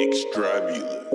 Extravulous.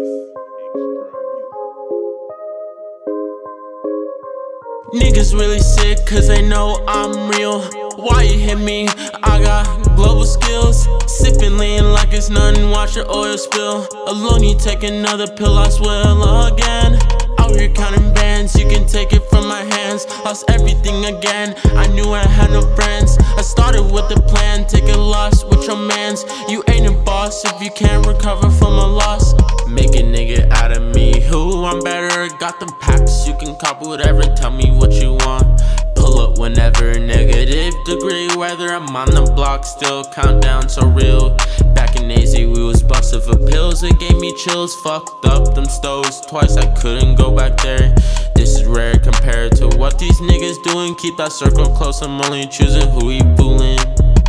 Niggas really sick cause they know I'm real. Why you hit me? I got global skills. Sippin' lean like it's nothing, watch the oil spill. Alone you take another pill, I swear again. Out here counting bands, you can take it from my hands. Lost everything again, I knew I had no friends. I started with a plan, take a loss with your mans. You ain't a boss if you can't recover from a loss. Make a nigga out of me, who I'm better. Got them packs, you can cop whatever, tell me what you want. Pull up whenever, negative degree weather. I'm on the block still, countdown so real. Back in AZ we was busted for pills, it gave me chills. Fucked up them stoves twice, I couldn't go back there. This is rare compared to what these niggas doing. Keep that circle close, I'm only choosing who he fooling.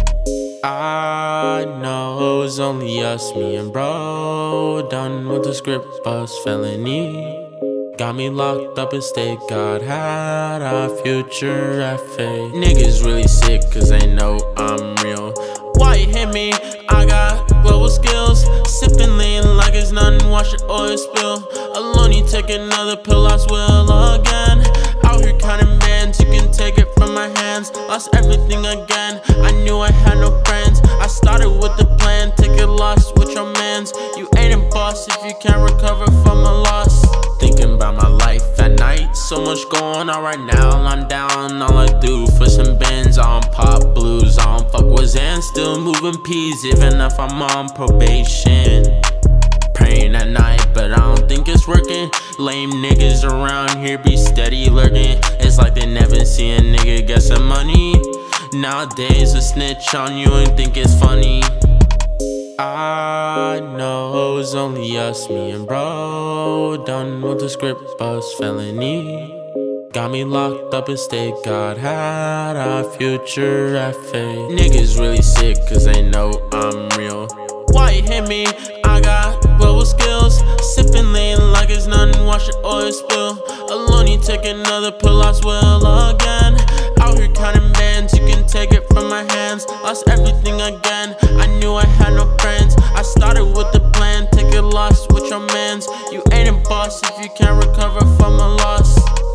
I know it's only us, me and bro. Done with the script bus felony. Got me locked up in state, God had a future at fate. Niggas really sick cause they know I'm real. Why you hit me? I got global skills. Sippin' lean like it's nothing, watch the oil spill. Alone you take another pill, I swear again. Out here counting bands, you can take it from my hands. Lost everything again, I knew I had no friends. I started with a plan, take a loss with your mans. You ain't a boss if you can't recover from a loss. Thinking about my life at night, so much going on right now. I'm down, all I do for some bins. I don't pop blues, I don't fuck with Zan. Still moving peas, even if I'm on probation. Praying at night, but I don't think it's working. Lame niggas around here be steady lurking. It's like they never see a nigga get some money. Nowadays a snitch on you and think it's funny. I know it's only us, me and bro. Done with the script bus felony. Got me locked up in state, God had a future at fate. Niggas really sick cause they know I'm real. Why you hit me? I got global skills. Sippin' lean like it's nothing, watch the oil spill. Alone you take another pill, I swear again. Out here counting bands, you can take it from my hands. Lost everything again, I knew I had no friends. I started with a plan, take a loss with your mans. You ain't a boss if you can't recover from a loss.